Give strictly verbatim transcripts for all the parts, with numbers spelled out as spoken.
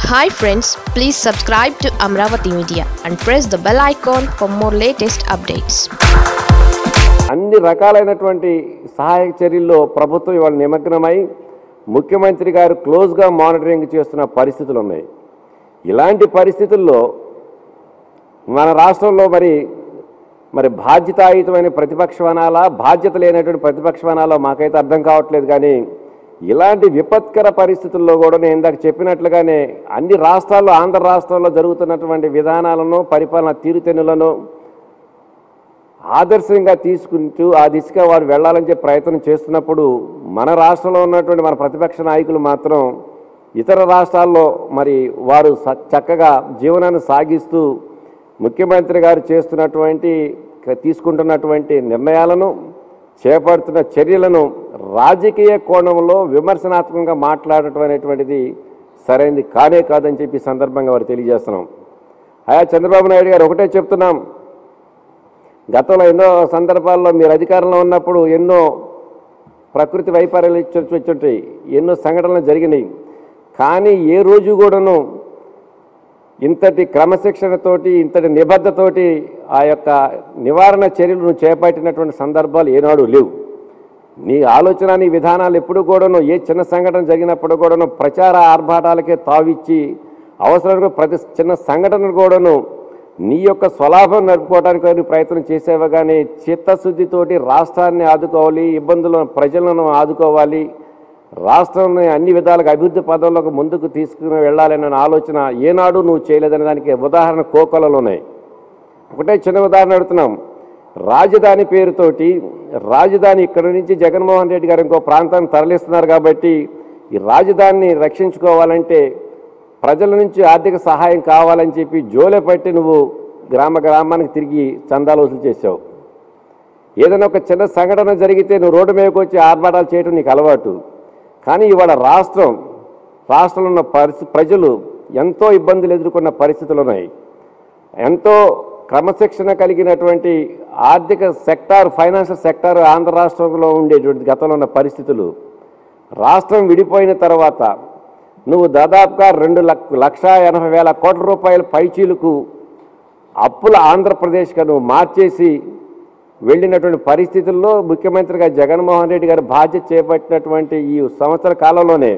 Hi friends, please subscribe to Amravati Media and press the bell icon for more latest updates. అన్ని రకాలైనటువంటి సహాయక చర్యల్లో ప్రభుత్వం ఇవాళ నిమగ్నమై ముఖ్యమంత్రి గారు క్లోజ్గా మానిటరింగ్ చేస్తున్న పరిస్థితులు ఉన్నాయి. ఇలాంటి పరిస్థితుల్లో మన రాష్ట్రంలో మరి మరి బాధ్యతాయుతమైన ప్రతిపక్షం అనాలా, బాధ్యత లేనటువంటి ప్రతిపక్షం అనాలో మాకైతే అర్థం కావట్లేదు. కానీ ఇలాంటి విపత్కర పరిస్థితుల్లో కూడా నేను ఇందాక చెప్పినట్లుగానే అన్ని రాష్ట్రాల్లో, ఆంధ్ర రాష్ట్రాల్లో జరుగుతున్నటువంటి విధానాలను, పరిపాలన తీరుతెన్నులను ఆదర్శంగా తీసుకుంటూ ఆ దిశగా వారు వెళ్ళాలని చెప్పి ప్రయత్నం చేస్తున్నప్పుడు మన రాష్ట్రంలో ఉన్నటువంటి మన ప్రతిపక్ష నాయకులు మాత్రం ఇతర రాష్ట్రాల్లో మరి వారు చక్కగా జీవనాన్ని సాగిస్తూ ముఖ్యమంత్రి గారు చేస్తున్నటువంటి తీసుకుంటున్నటువంటి నిర్ణయాలను, చేపడుతున్న చర్యలను రాజకీయ కోణంలో విమర్శనాత్మకంగా మాట్లాడటం అనేటువంటిది సరైనది కానే కాదని చెప్పి సందర్భంగా వారు తెలియజేస్తున్నాం. ఆయా చంద్రబాబు నాయుడు గారు ఒకటే చెప్తున్నాం, గతంలో ఎన్నో సందర్భాల్లో మీరు అధికారంలో ఉన్నప్పుడు ఎన్నో ప్రకృతి వైపర్యాలు వచ్చుంటాయి, ఎన్నో సంఘటనలు జరిగినాయి. కానీ ఏ రోజు కూడాను ఇంతటి క్రమశిక్షణతోటి, ఇంతటి నిబద్ధతోటి ఆ యొక్క నివారణ చర్యలు నువ్వు చేపట్టినటువంటి సందర్భాలు ఏనాడు లేవు. నీ ఆలోచన, నీ విధానాలు ఎప్పుడు కూడాను ఏ చిన్న సంఘటన జరిగినప్పుడు కూడాను ప్రచార ఆర్భాటాలకే తావిచ్చి అవసరానికి ప్రతి చిన్న సంఘటన కూడాను నీ యొక్క స్వలాభం నడుపుకోవడానికి ప్రయత్నం చేసేవా. కానీ చిత్తశుద్ధితోటి రాష్ట్రాన్ని ఆదుకోవాలి, ఇబ్బందులను ప్రజలను ఆదుకోవాలి, రాష్ట్రాన్ని అన్ని విధాలుగా అభివృద్ధి పదంలోకి ముందుకు తీసుకుని వెళ్ళాలనే ఆలోచన ఏనాడు నువ్వు చేయలేదనే దానికి ఉదాహరణ కోకొలలో ఉన్నాయి. ఒకటే చిన్న ఉదాహరణ అడుగుతున్నాం. రాజధాని పేరుతోటి రాజధాని ఇక్కడ నుంచి జగన్మోహన్ రెడ్డి గారు ఇంకో ప్రాంతాన్ని తరలిస్తున్నారు కాబట్టి ఈ రాజధానిని రక్షించుకోవాలంటే ప్రజల నుంచి ఆర్థిక సహాయం కావాలని చెప్పి జోలె పట్టి నువ్వు గ్రామ గ్రామానికి తిరిగి చందాలు వసూలు చేసావు. ఏదైనా ఒక చిన్న సంఘటన జరిగితే నువ్వు రోడ్డు మీదకి వచ్చి ఆర్భాటాలు చేయడం నీకు అలవాటు. కానీ ఇవాళ రాష్ట్రం రాష్ట్రంలో ఉన్న పరిస్థితి ప్రజలు ఎంతో ఇబ్బందులు ఎదుర్కొన్న పరిస్థితులు ఉన్నాయి. ఎంతో క్రమశిక్షణ కలిగినటువంటి ఆర్థిక సెక్టార్, ఫైనాన్షియల్ సెక్టార్ ఆంధ్ర రాష్ట్రంలో ఉండేటువంటి గతంలో ఉన్న పరిస్థితులు రాష్ట్రం విడిపోయిన తర్వాత నువ్వు దాదాపుగా రెండు లక్ష ఎనభై వేల కోట్ల రూపాయల పైచీలకు అప్పుల ఆంధ్రప్రదేశ్గా నువ్వు మార్చేసి వెళ్ళినటువంటి పరిస్థితుల్లో ముఖ్యమంత్రిగా జగన్మోహన్ రెడ్డి గారు బాధ్యత చేపట్టినటువంటి ఈ సంవత్సర కాలంలోనే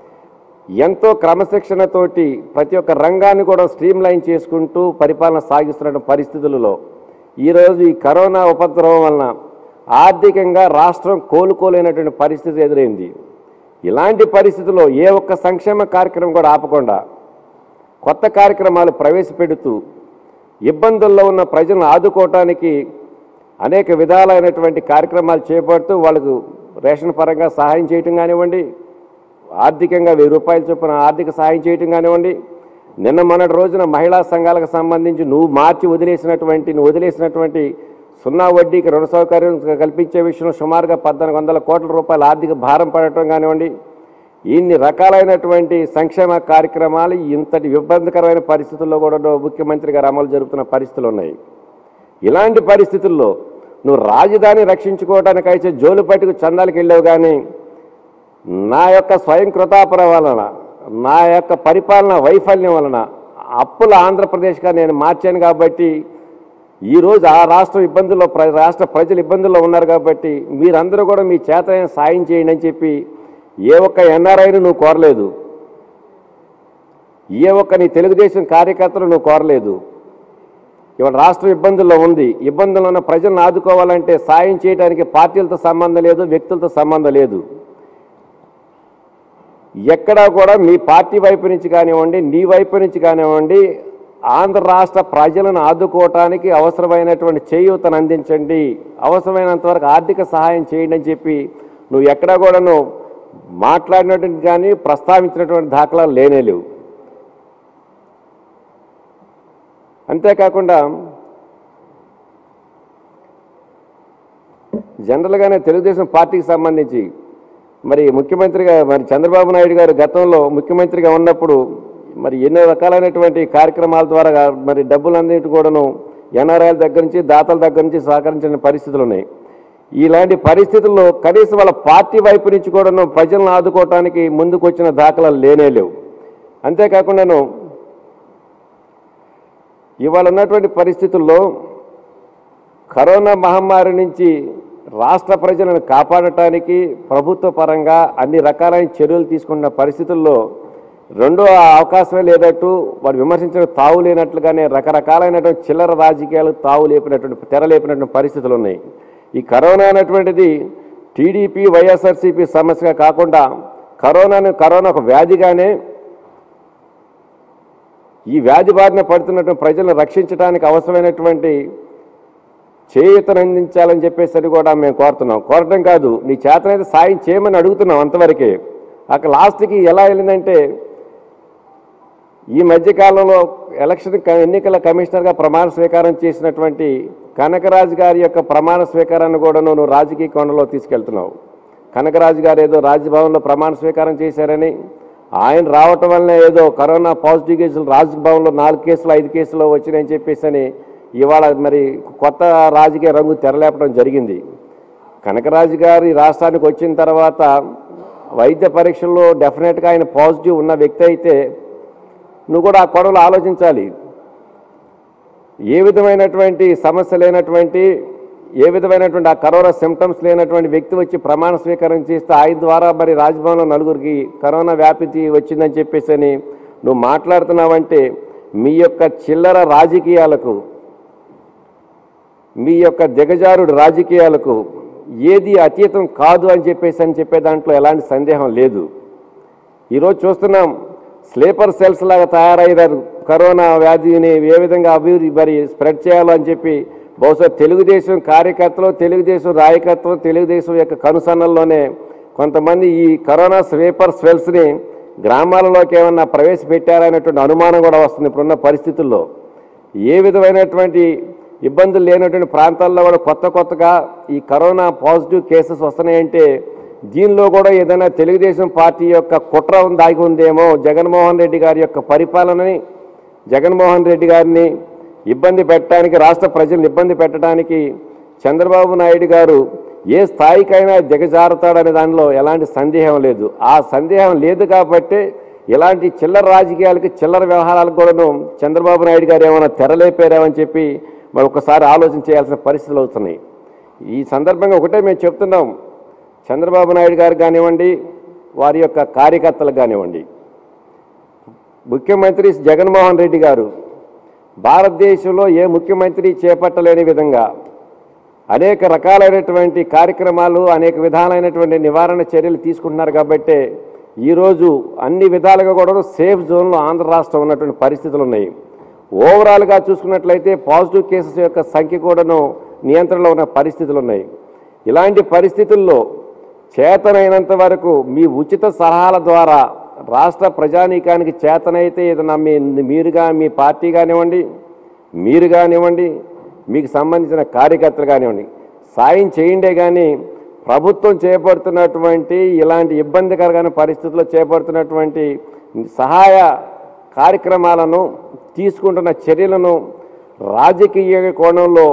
ఎంతో క్రమశిక్షణతోటి ప్రతి ఒక్క రంగాన్ని కూడా స్ట్రీమ్ లైన్ చేసుకుంటూ పరిపాలన సాగిస్తున్న పరిస్థితులలో ఈరోజు ఈ కరోనా ఉపద్రవం వలన ఆర్థికంగా రాష్ట్రం కోలుకోలేనటువంటి పరిస్థితి ఎదురైంది. ఇలాంటి పరిస్థితుల్లో ఏ ఒక్క సంక్షేమ కార్యక్రమం కూడా ఆపకుండా కొత్త కార్యక్రమాలు ప్రవేశపెడుతూ ఇబ్బందుల్లో ఉన్న ప్రజలను ఆదుకోవటానికి అనేక విధాలైనటువంటి కార్యక్రమాలు చేపడుతూ వాళ్ళకు రేషన్ పరంగా సహాయం చేయటం కానివ్వండి, ఆర్థికంగా వెయ్యి రూపాయల చొప్పున ఆర్థిక సహాయం చేయటం కానివ్వండి, నిన్న మొన్నటి రోజున మహిళా సంఘాలకు సంబంధించి నువ్వు మార్చి వదిలేసినటువంటి నువ్వు వదిలేసినటువంటి సున్నా వడ్డీకి రుణ సౌకర్యం కల్పించే విషయంలో సుమారుగా పద్నాలుగు వందల కోట్ల రూపాయల ఆర్థిక భారం పడటం కానివ్వండి, ఇన్ని రకాలైనటువంటి సంక్షేమ కార్యక్రమాలు ఇంతటి ఇబ్బందికరమైన పరిస్థితుల్లో కూడా ముఖ్యమంత్రి గారు అమలు జరుపుతున్న పరిస్థితులు ఉన్నాయి. ఇలాంటి పరిస్థితుల్లో నువ్వు రాజధాని రక్షించుకోవడానికి అయితే జోలు పట్టుకు చందాలకు వెళ్ళావు. కానీ నా యొక్క స్వయం కృతాపర వలన, నా యొక్క పరిపాలన వైఫల్యం వలన అప్పుల ఆంధ్రప్రదేశ్గా నేను మార్చాను కాబట్టి ఈరోజు ఆ రాష్ట్రం ఇబ్బందుల్లో రాష్ట్ర ప్రజలు ఇబ్బందుల్లో ఉన్నారు కాబట్టి మీరందరూ కూడా మీ చేతనైన సాయం చేయండి అని చెప్పి ఏ ఒక్క ఎన్ఆర్ఐను నువ్వు కోరలేదు, ఏ ఒక్క నీ తెలుగుదేశం కార్యకర్తలు నువ్వు కోరలేదు. ఇవాళ రాష్ట్రం ఇబ్బందుల్లో ఉంది. ఇబ్బందుల్లో ఉన్న ప్రజలను ఆదుకోవాలంటే సాయం చేయడానికి పార్టీలతో సంబంధం లేదు, వ్యక్తులతో సంబంధం లేదు. ఎక్కడా కూడా మీ పార్టీ వైపు నుంచి కానివ్వండి, నీ వైపు నుంచి కానివ్వండి, ఆంధ్ర రాష్ట్ర ప్రజలను ఆదుకోవటానికి అవసరమైనటువంటి చేయూతను అందించండి, అవసరమైనంత వరకు ఆర్థిక సహాయం చేయండి అని చెప్పి నువ్వు ఎక్కడా కూడా నువ్వు మాట్లాడినటువంటి కానీ ప్రస్తావించినటువంటి దాఖలాలు లేనేలేవు. అంతేకాకుండా జనరల్గానే తెలుగుదేశం పార్టీకి సంబంధించి మరి ముఖ్యమంత్రిగా మరి చంద్రబాబు నాయుడు గారు గతంలో ముఖ్యమంత్రిగా ఉన్నప్పుడు మరి ఎన్నో రకాలైనటువంటి కార్యక్రమాల ద్వారా మరి డబ్బులన్నిటి కూడాను ఎన్ఆర్ఐల దగ్గర నుంచి, దాతల దగ్గర నుంచి సహకరించిన పరిస్థితులు ఉన్నాయి. ఇలాంటి పరిస్థితుల్లో కనీసం వాళ్ళ పార్టీ వైపు నుంచి కూడాను ప్రజలను ఆదుకోవటానికి ముందుకు వచ్చిన దాఖలాలు లేనే లేవు. అంతేకాకుండాను ఇవాళ ఉన్నటువంటి పరిస్థితుల్లో కరోనా మహమ్మారి నుంచి రాష్ట్ర ప్రజలను కాపాడటానికి ప్రభుత్వ పరంగా అన్ని రకాలైన చర్యలు తీసుకున్న పరిస్థితుల్లో రెండో అవకాశమే లేనట్టు వారు విమర్శించడం తావు లేనట్లుగానే రకరకాలైనటువంటి చిల్లర రాజకీయాలు తావు లేపినటువంటి తెరలేపినటువంటి పరిస్థితులు ఉన్నాయి. ఈ కరోనా అనేటువంటిది టీడీపీ వైఎస్ఆర్సీపీ సమస్యగా కాకుండా కరోనాను కరోనా ఒక వ్యాధిగానే ఈ వ్యాధి బారిన పడుతున్నటువంటి ప్రజలను రక్షించడానికి అవసరమైనటువంటి చేయూతనందించాలని చెప్పేసి కూడా మేము కోరుతున్నాం. కోరటం కాదు, నీ చేతనైతే సాయం చేయమని అడుగుతున్నాం అంతవరకే. అక్కడ లాస్ట్కి ఎలా వెళ్ళిందంటే ఈ మధ్యకాలంలో ఎలక్షన్ ఎన్నికల కమిషనర్గా ప్రమాణ స్వీకారం చేసినటువంటి కనకరాజు గారి యొక్క ప్రమాణ స్వీకారాన్ని కూడా నువ్వు రాజకీయ కోణంలో తీసుకెళ్తున్నావు. కనకరాజు గారు ఏదో రాజ్భవన్లో ప్రమాణ స్వీకారం చేశారని, ఆయన రావటం వల్లనే ఏదో కరోనా పాజిటివ్ కేసులు రాజ్భవన్లో నాలుగు కేసులు ఐదు కేసులు వచ్చినాయని చెప్పేసి అని ఇవాళ మరి కొత్త రాజకీయ రంగు తెరలేపడం జరిగింది. కనకరాజు గారు ఈ రాష్ట్రానికి వచ్చిన తర్వాత వైద్య పరీక్షల్లో డెఫినెట్గా ఆయన పాజిటివ్ ఉన్న వ్యక్తి అయితే నువ్వు కూడా ఆ కోణంలో ఆలోచించాలి. ఏ విధమైనటువంటి సమస్య లేనటువంటి, ఏ విధమైనటువంటి ఆ కరోనా సిమ్టమ్స్ లేనటువంటి వ్యక్తి వచ్చి ప్రమాణ స్వీకారం చేస్తే ఆయన ద్వారా మరి రాజ్భవన్లో నలుగురికి కరోనా వ్యాపించి వచ్చిందని చెప్పేసి అని నువ్వు మాట్లాడుతున్నావంటే మీ యొక్క చిల్లర రాజకీయాలకు, మీ యొక్క దిగజారుడు రాజకీయాలకు ఏది అతీతం కాదు అని చెప్పేసి అని చెప్పే దాంట్లో ఎలాంటి సందేహం లేదు. ఈరోజు చూస్తున్నాం స్లీపర్ సెల్స్ లాగా తయారయ్యారు. కరోనా వ్యాధిని ఏ విధంగా అభివృద్ధి మరి స్ప్రెడ్ చేయాలో అని చెప్పి బహుశా తెలుగుదేశం కార్యకర్తలు, తెలుగుదేశం నాయకత్వం, తెలుగుదేశం యొక్క కనుసన్నల్లోనే కొంతమంది ఈ కరోనా స్లీపర్ సెల్స్ని గ్రామాలలోకి ఏమన్నా ప్రవేశపెట్టారనేటువంటి అనుమానం కూడా వస్తుంది ఇప్పుడున్న పరిస్థితుల్లో. ఏ విధమైనటువంటి ఇబ్బందులు లేనటువంటి ప్రాంతాల్లో కూడా కొత్త కొత్తగా ఈ కరోనా పాజిటివ్ కేసెస్ వస్తున్నాయంటే దీనిలో కూడా ఏదైనా తెలుగుదేశం పార్టీ యొక్క కుట్ర దాగి ఉందేమో. జగన్మోహన్ రెడ్డి గారి యొక్క పరిపాలనని, జగన్మోహన్ రెడ్డి గారిని ఇబ్బంది పెట్టడానికి, రాష్ట్ర ప్రజలను ఇబ్బంది పెట్టడానికి చంద్రబాబు నాయుడు గారు ఏ స్థాయికైనా దిగజారుతాడనే దానిలో ఎలాంటి సందేహం లేదు. ఆ సందేహం లేదు కాబట్టి ఇలాంటి చిల్లర రాజకీయాలకి, చిల్లర వ్యవహారాలకు కూడాను చంద్రబాబు నాయుడు గారు ఏమైనా తెరలేపారేమని చెప్పి మరి ఒకసారి ఆలోచన చేయాల్సిన పరిస్థితులు అవుతున్నాయి. ఈ సందర్భంగా ఒకటే మేము చెప్తున్నాం, చంద్రబాబు నాయుడు గారు కానివ్వండి, వారి యొక్క కార్యకర్తలకు కానివ్వండి, ముఖ్యమంత్రి జగన్మోహన్ రెడ్డి గారు భారతదేశంలో ఏ ముఖ్యమంత్రి చేపట్టలేని విధంగా అనేక రకాలైనటువంటి కార్యక్రమాలు, అనేక విధాలైనటువంటి నివారణ చర్యలు తీసుకుంటున్నారు. కాబట్టి ఈరోజు అన్ని విధాలుగా కూడా సేఫ్ జోన్లో ఆంధ్ర రాష్ట్రం ఉన్నటువంటి పరిస్థితులు ఉన్నాయి. ఓవరాల్గా చూసుకున్నట్లయితే పాజిటివ్ కేసెస్ యొక్క సంఖ్య కూడాను నియంత్రణలో ఉన్న పరిస్థితులు ఉన్నాయి. ఇలాంటి పరిస్థితుల్లో చేతనైనంత వరకు మీ ఉచిత సలహాల ద్వారా రాష్ట్ర ప్రజానీకానికి చేతనైతే ఏదైనా మీ మీరుగా మీ పార్టీ కానివ్వండి, మీరు కానివ్వండి, మీకు సంబంధించిన కార్యకర్తలు కానివ్వండి సాయం చేయండే కానీ ప్రభుత్వం చేపడుతున్నటువంటి ఇలాంటి ఇబ్బందికరమైన పరిస్థితుల్లో చేపడుతున్నటువంటి సహాయ కార్యక్రమాలను, తీసుకుంటున్న చర్యలను రాజకీయ కోణంలో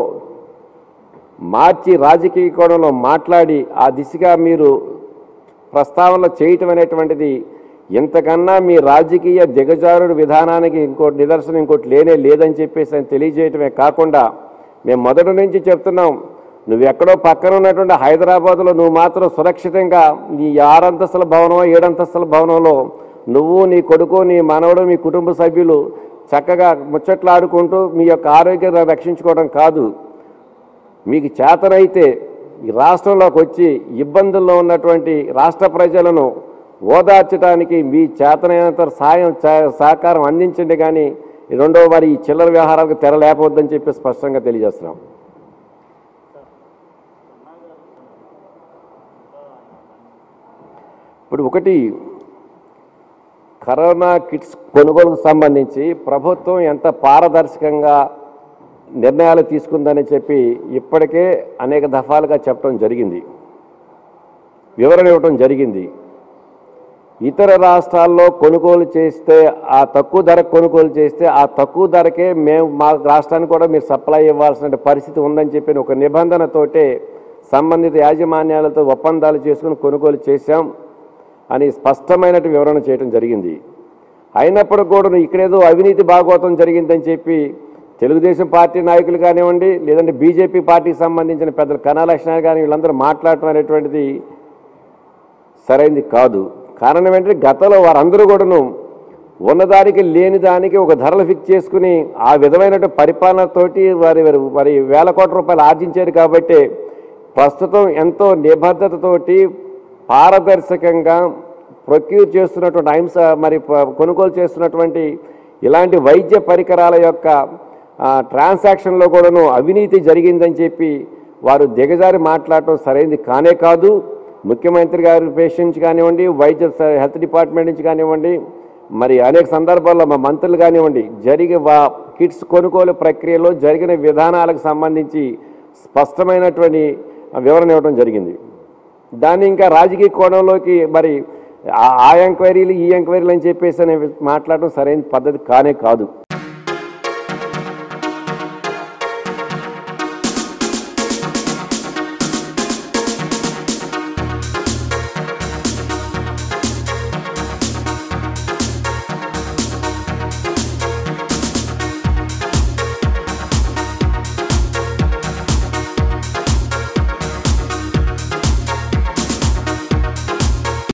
మార్చి, రాజకీయ కోణంలో మాట్లాడి ఆ దిశగా మీరు ప్రస్తావనలు చేయటం అనేటువంటిది ఇంతకన్నా మీ రాజకీయ దిగజారుడు విధానానికి ఇంకోటి నిదర్శనం ఇంకోటి లేనే లేదని చెప్పేసి అని తెలియజేయటమే కాకుండా మేము మొదటి నుంచి చెప్తున్నాం, నువ్వు ఎక్కడో పక్కన ఉన్నటువంటి హైదరాబాద్లో నువ్వు మాత్రం సురక్షితంగా నీ ఆరంతస్తుల భవనం, ఏడంతస్తుల భవనంలో నువ్వు, నీ కొడుకు, నీ మనవడు, మీ కుటుంబ సభ్యులు చక్కగా ముచ్చట్లాడుకుంటూ మీ యొక్క ఆరోగ్యాన్ని రక్షించుకోవడం కాదు, మీకు చేతనైతే ఈ రాష్ట్రంలోకి వచ్చి ఇబ్బందుల్లో ఉన్నటువంటి రాష్ట్ర ప్రజలను ఓదార్చడానికి మీ చేతనైనంత సాయం సహకారం అందించండి. కానీ రెండవ వారి ఈ చిల్లర వ్యవహారాలకు తెర లేపవద్దని చెప్పి స్పష్టంగా తెలియజేస్తున్నాం. ఇప్పుడు ఒకటి, కరోనా కిట్స్ కొనుగోలుకు సంబంధించి ప్రభుత్వం ఎంత పారదర్శకంగా నిర్ణయాలు తీసుకుందని చెప్పి ఇప్పటికే అనేక దఫాలుగా చెప్పడం జరిగింది, వివరణ ఇవ్వడం జరిగింది. ఇతర రాష్ట్రాల్లో కొనుగోలు చేస్తే ఆ తక్కువ ధర కొనుగోలు చేస్తే ఆ తక్కువ ధరకే మేము మా రాష్ట్రానికి కూడా మీరు సప్లై ఇవ్వాల్సిన పరిస్థితి ఉందని చెప్పి ఒక నిబంధనతోటే సంబంధిత యాజమాన్యాలతో ఒప్పందాలు చేసుకుని కొనుగోలు చేశాం అని స్పష్టమైనట్టు వివరణ చేయడం జరిగింది. అయినప్పుడు కూడా ఇక్కడేదో అవినీతి భాగవతం జరిగిందని చెప్పి తెలుగుదేశం పార్టీ నాయకులు కానివ్వండి, లేదంటే బీజేపీ పార్టీకి సంబంధించిన పెద్దలు కన్నా లక్ష్మణ్ కానీ వీళ్ళందరూ మాట్లాడటం అనేటువంటిది సరైనది కాదు. కారణం ఏంటంటే గతంలో వారందరూ కూడాను ఉన్నదానికి లేని దానికి ఒక ధరలు ఫిక్స్ చేసుకుని ఆ విధమైన పరిపాలనతోటి వారి వారి వేల కోట్ల రూపాయలు ఆర్జించారు. కాబట్టి ప్రస్తుతం ఎంతో నిబద్ధతతోటి పారదర్శకంగా ప్రొక్యూర్ చేస్తున్నటువంటి అంశ మరి కొనుగోలు చేస్తున్నటువంటి ఇలాంటి వైద్య పరికరాల యొక్క ట్రాన్సాక్షన్లో కూడాను అవినీతి జరిగిందని చెప్పి వారు దిగజారి మాట్లాడటం సరైనది కానే కాదు. ముఖ్యమంత్రి గారి పేషెంట్ నుంచి కానివ్వండి, వైద్య హెల్త్ డిపార్ట్మెంట్ నుంచి కానివ్వండి, మరి అనేక సందర్భాల్లో మా మంత్రులు కానివ్వండి జరిగే వా కిట్స్ కొనుగోలు ప్రక్రియలో జరిగిన విధానాలకు సంబంధించి స్పష్టమైనటువంటి వివరణ ఇవ్వడం జరిగింది. దాన్ని ఇంకా రాజకీయ కోణంలోకి మరి ఆ ఎంక్వైరీలు ఈ ఎంక్వైరీలు అని చెప్పేసి మాట్లాడటం సరైన పద్ధతి కానే కాదు.